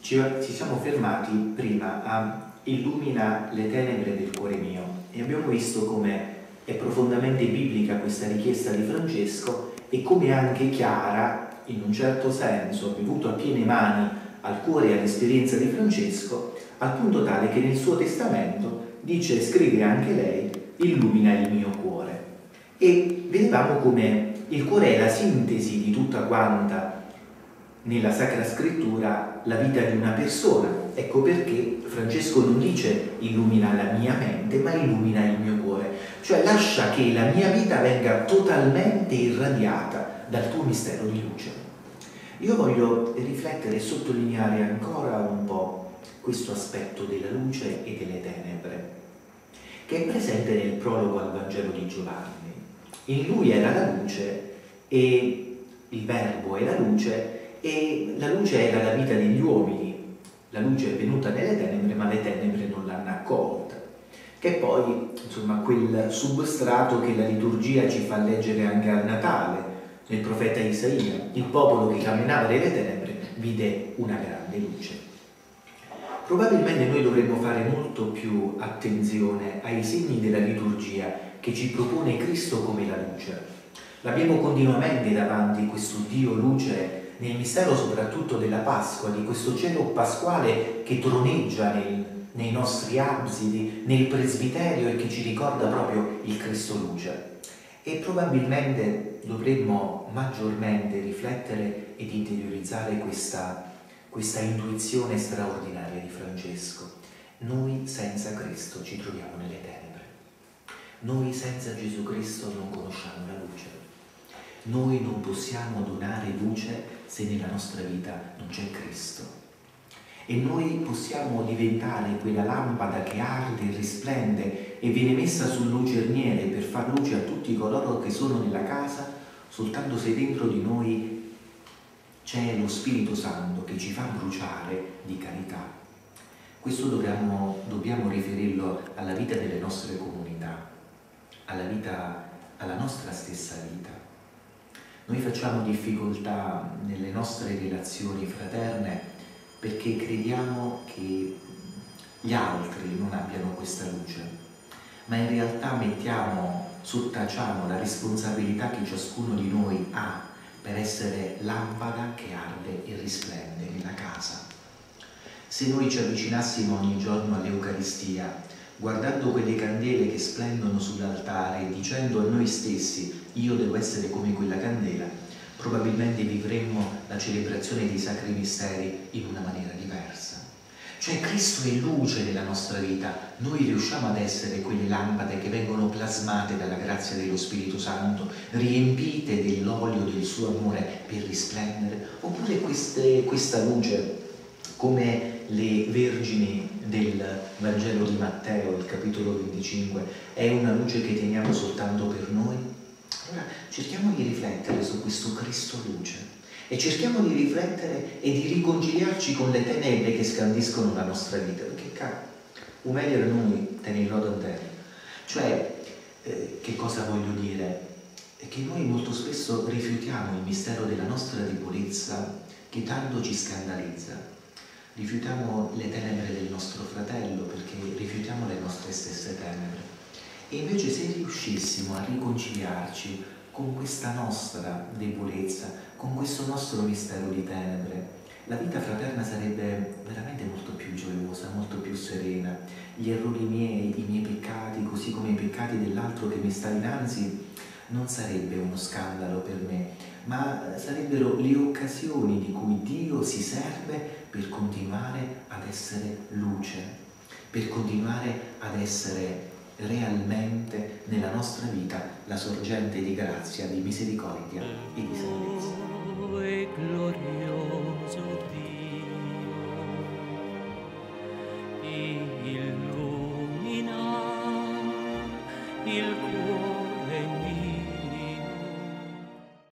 ci siamo fermati prima a illumina le tenebre del cuore mio e abbiamo visto come è profondamente biblica questa richiesta di Francesco e come anche chiara, in un certo senso, ha bevuto a piene mani al cuore e all'esperienza di Francesco, al punto tale che nel suo testamento dice, scrive anche lei, illumina il mio cuore. E vedevamo come il cuore è la sintesi di tutta quanta nella Sacra Scrittura la vita di una persona. Ecco perché Francesco non dice illumina la mia mente, ma illumina il mio cuore, cioè lascia che la mia vita venga totalmente irradiata dal tuo mistero di luce. Io voglio riflettere e sottolineare ancora un po' questo aspetto della luce e delle tenebre, che è presente nel prologo al Vangelo di Giovanni. In lui era la luce e il Verbo è la luce e la luce era la vita degli uomini. La luce è venuta nelle tenebre, ma le tenebre non l'hanno accolta. Che è poi, insomma, quel substrato che la liturgia ci fa leggere anche al Natale, nel profeta Isaia. Il popolo che camminava nelle tenebre vide una grande luce. Probabilmente noi dovremmo fare molto più attenzione ai segni della liturgia che ci propone Cristo come la luce. L'abbiamo continuamente davanti questo Dio luce nel mistero soprattutto della Pasqua, di questo cielo pasquale che troneggia nei nostri absidi, nel presbiterio e che ci ricorda proprio il Cristo luce. E probabilmente dovremmo maggiormente riflettere ed interiorizzare questa intuizione straordinaria di Francesco. Noi senza Cristo ci troviamo nelle tenebre. Noi senza Gesù Cristo non conosciamo la luce. Noi non possiamo donare luce se nella nostra vita non c'è Cristo. E noi possiamo diventare quella lampada che arde e risplende e viene messa sul lucerniere per far luce a tutti coloro che sono nella casa, soltanto se dentro di noi c'è lo Spirito Santo che ci fa bruciare di carità. Questo dobbiamo riferirlo alla vita delle nostre comunità, alla nostra stessa vita. Noi facciamo difficoltà nelle nostre relazioni fraterne perché crediamo che gli altri non abbiano questa luce, ma in realtà sottaciamo la responsabilità che ciascuno di noi ha per essere lampada che arde e risplende nella casa. Se noi ci avvicinassimo ogni giorno all'Eucaristia, guardando quelle candele che splendono sull'altare e dicendo a noi stessi io devo essere come quella candela, probabilmente vivremmo la celebrazione dei sacri misteri in una maniera diversa. Cioè Cristo è luce nella nostra vita, noi riusciamo ad essere quelle lampade che vengono plasmate dalla grazia dello Spirito Santo, riempite dell'olio del suo amore per risplendere, oppure questa luce come le vergini del Vangelo di Matteo, il capitolo 25, è una luce che teniamo soltanto per noi? Allora cerchiamo di riflettere su questo Cristo luce e cerchiamo di riflettere e di riconciliarci con le tenebre che scandiscono la nostra vita, perché umiliare noi tenillo da terra. Cioè, che cosa voglio dire? È che noi molto spesso rifiutiamo il mistero della nostra debolezza che tanto ci scandalizza. Rifiutiamo le tenebre del nostro fratello perché rifiutiamo le nostre stesse tenebre. E invece se riuscissimo a riconciliarci con questa nostra debolezza, con questo nostro mistero di tenebre, la vita fraterna sarebbe veramente molto più gioiosa, molto più serena. Gli errori miei, i miei peccati, così come i peccati dell'altro che mi sta dinanzi, non sarebbe uno scandalo per me, ma sarebbero le occasioni di cui Dio si serve per continuare ad essere luce, per continuare ad essere realmente nella nostra vita la sorgente di grazia, di misericordia e di salvezza.